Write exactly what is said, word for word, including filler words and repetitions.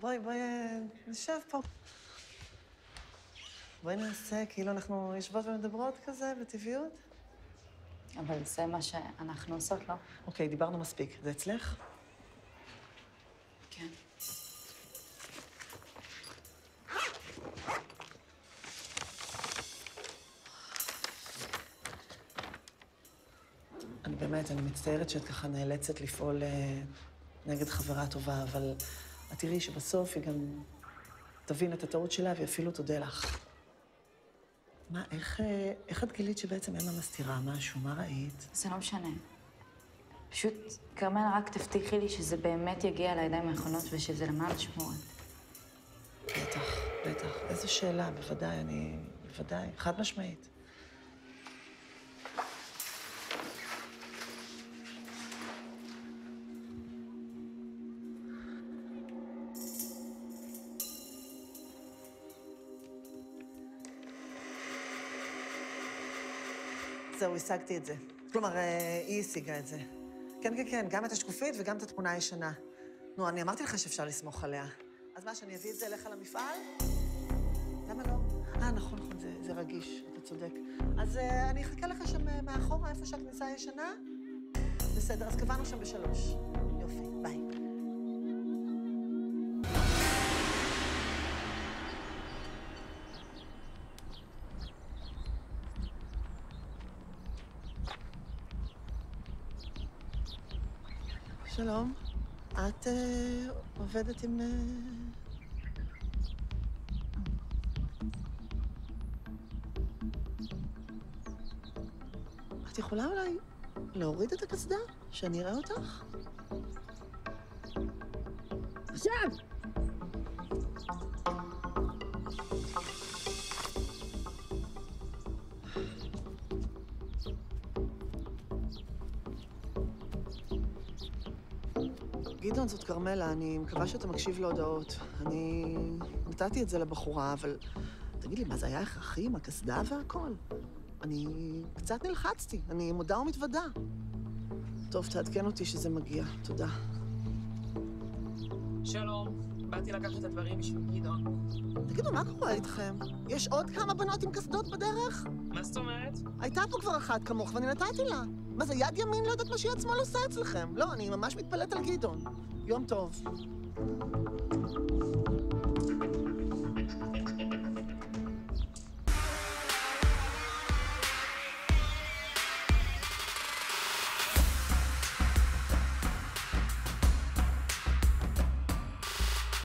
בואי, בואי, נשב פה. בואי נעשה כאילו אנחנו יושבות ומדברות כזה, בטבעיות. אבל זה מה שאנחנו עושות, לא? אוקיי, דיברנו מספיק. זה אצלך? כן. אני באמת, אני מצטערת שאת ככה נאלצת לפעול אה, נגד חברה טובה, אבל את תראי שבסוף היא גם תבין את הטעות שלה והיא אפילו תודה לך. מה, איך, אה, איך את גילית שבעצם אמא מסתירה משהו? מה ראית? זה לא משנה. פשוט, כרמל, רק תבטיחי לי שזה באמת יגיע לידיים האחרונות ושזה למען שמורת. בטח, בטח. איזו שאלה, בוודאי, אני... בוודאי, חד משמעית. זהו, השגתי את זה. כלומר, היא השיגה את זה. כן, כן, כן, גם את השקופית וגם את התמונה הישנה. נו, אני אמרתי לך שאפשר לסמוך עליה. אז מה, שאני אביא את זה אליך למפעל? למה לא? אה, נכון, נכון, זה, זה רגיש, אתה צודק. אז uh, אני אחכה לך שם מאחורה, איפה שהכניסה הישנה? בסדר, אז קבענו שם בשלוש. יופי, ביי. שלום, את uh, עובדת עם... Uh... את יכולה אולי להוריד את הקסדה? שאני אראה אותך? עכשיו! גדעון, זאת כרמלה, אני מקווה שאתה מקשיב להודעות. אני נתתי את זה לבחורה, אבל תגיד לי, מה זה היה הכרחי עם הקסדה והכל? אני קצת נלחצתי, אני מודה ומתוודה. טוב, תעדכן אותי שזה מגיע. תודה. שלום, באתי לקחת את הדברים בשביל גדעון. תגידו, מה קורה איתכם? יש עוד כמה בנות עם קסדות בדרך? מה זאת אומרת? הייתה פה כבר אחת כמוך ואני נתתי לה. מה זה, יד ימין לא יודעת מה שיד שמאל עושה אצלכם? לא, אני ממש מתפלאת על גדעון. יום טוב.